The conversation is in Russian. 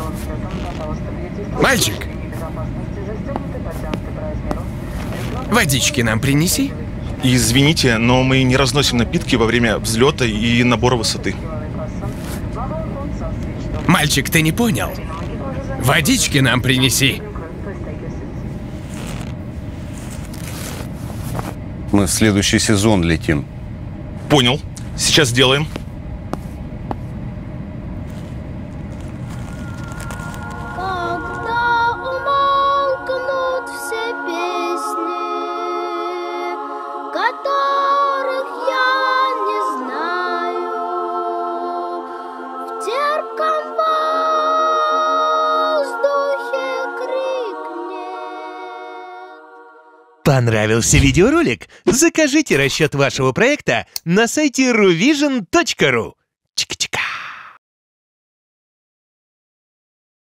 Мальчик, водички нам принеси. Извините, но мы не разносим напитки во время взлета и набора высоты. Мальчик, ты не понял? Водички нам принеси. Мы в следующий сезон летим. Понял. Сейчас сделаем. Когда умолкнут все песни, которых я не знаю, в терпком воздухе крикнет. Понравился видеоролик? Закажите расчет вашего проекта на сайте ruvision.ru.